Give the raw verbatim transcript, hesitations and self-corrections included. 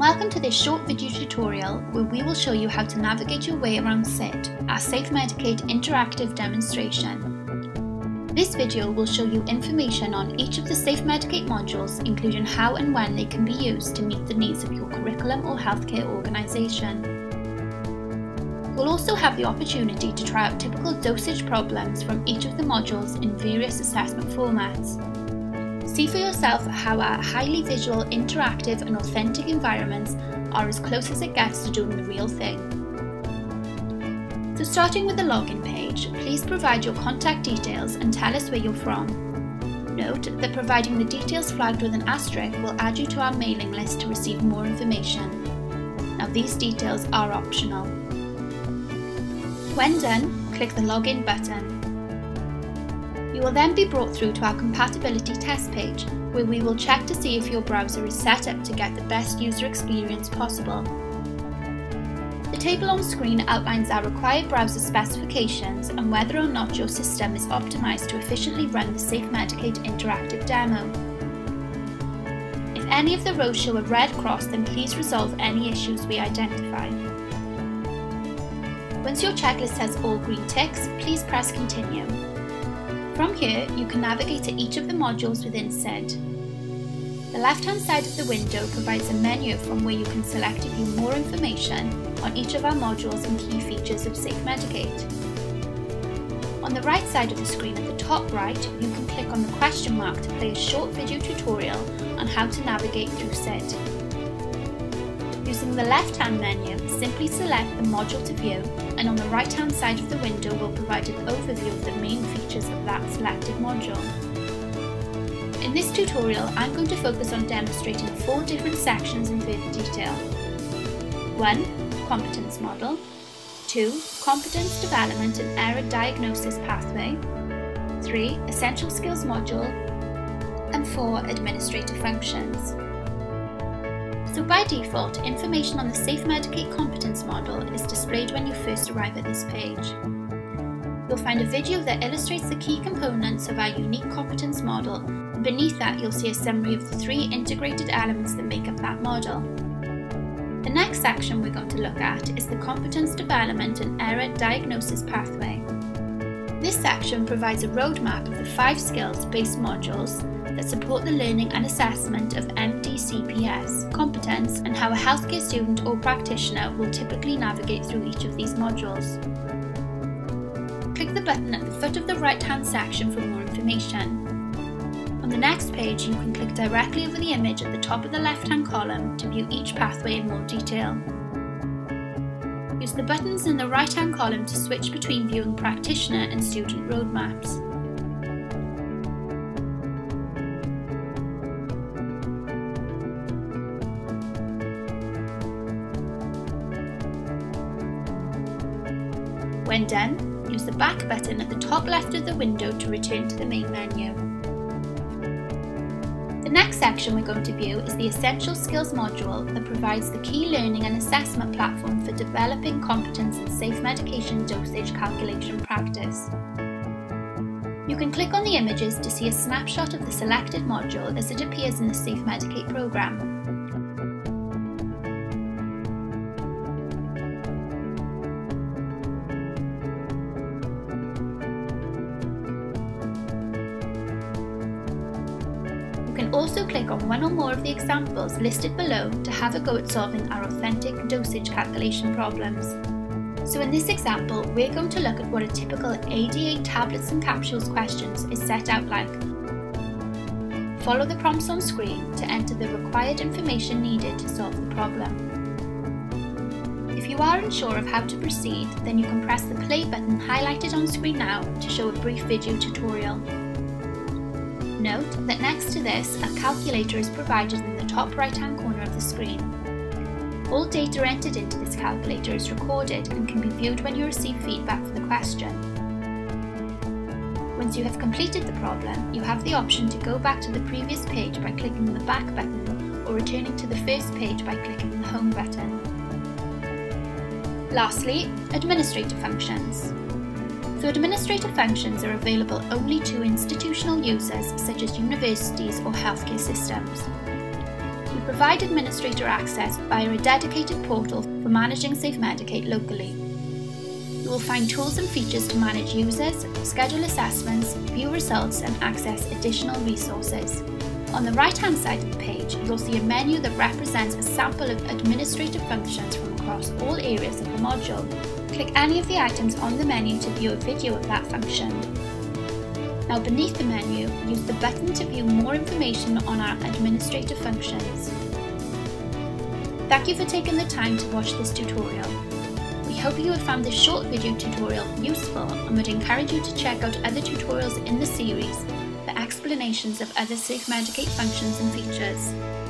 Welcome to this short video tutorial where we will show you how to navigate your way around SiD, our safeMedicate interactive demonstration. This video will show you information on each of the safeMedicate modules, including how and when they can be used to meet the needs of your curriculum or healthcare organisation. You'll also have the opportunity to try out typical dosage problems from each of the modules in various assessment formats. See for yourself how our highly visual, interactive and authentic environments are as close as it gets to doing the real thing. So starting with the login page, please provide your contact details and tell us where you're from. Note that providing the details flagged with an asterisk will add you to our mailing list to receive more information. Now these details are optional. When done, click the login button. You will then be brought through to our Compatibility Test page, where we will check to see if your browser is set up to get the best user experience possible. The table on screen outlines our required browser specifications and whether or not your system is optimized to efficiently run the safeMedicate interactive demo. If any of the rows show a red cross, then please resolve any issues we identify. Once your checklist has all green ticks, please press Continue. From here, you can navigate to each of the modules within SiD. The left-hand side of the window provides a menu from where you can select to view more information on each of our modules and key features of safeMedicate. On the right side of the screen at the top right, you can click on the question mark to play a short video tutorial on how to navigate through SiD. Using the left-hand menu, simply select the module to view, and on the right-hand side of the window will provide an overview of the main features of that selected module. In this tutorial, I'm going to focus on demonstrating four different sections in further detail. one. Competence model. two. Competence development and error diagnosis pathway. three. Essential skills module. And four. Administrative functions. So by default, information on the safeMedicate competence model is displayed when you first arrive at this page. You'll find a video that illustrates the key components of our unique competence model, and beneath that you'll see a summary of the three integrated elements that make up that model. The next section we're going to look at is the competence development and error diagnosis pathway. This section provides a roadmap of the five skills-based modules that support the learning and assessment of M D C P S competence and how a healthcare student or practitioner will typically navigate through each of these modules. Click the button at the foot of the right-hand section for more information. On the next page, you can click directly over the image at the top of the left-hand column to view each pathway in more detail. Use the buttons in the right-hand column to switch between viewing practitioner and student roadmaps. When done, use the back button at the top left of the window to return to the main menu. The next section we're going to view is the Essential Skills module that provides the key learning and assessment platform for developing competence in safe medication dosage calculation practice. You can click on the images to see a snapshot of the selected module as it appears in the safeMedicate program. You can also click on one or more of the examples listed below to have a go at solving our authentic dosage calculation problems. So in this example, we're going to look at what a typical A D A tablets and capsules questions is set out like. Follow the prompts on screen to enter the required information needed to solve the problem. If you are unsure of how to proceed, then you can press the play button highlighted on screen now to show a brief video tutorial. Note that next to this, a calculator is provided in the top right-hand corner of the screen. All data entered into this calculator is recorded and can be viewed when you receive feedback for the question. Once you have completed the problem, you have the option to go back to the previous page by clicking the back button or returning to the first page by clicking the home button. Lastly, administrative functions. So administrative functions are available only to institutional users such as universities or healthcare systems. You provide administrator access via a dedicated portal for managing safeMedicate locally. You will find tools and features to manage users, schedule assessments, view results and access additional resources. On the right-hand side of the page, you'll see a menu that represents a sample of administrative functions from across all areas of the module. Click any of the items on the menu to view a video of that function. Now beneath the menu, use the button to view more information on our administrative functions. Thank you for taking the time to watch this tutorial. We hope you have found this short video tutorial useful and would encourage you to check out other tutorials in the series for explanations of other safeMedicate functions and features.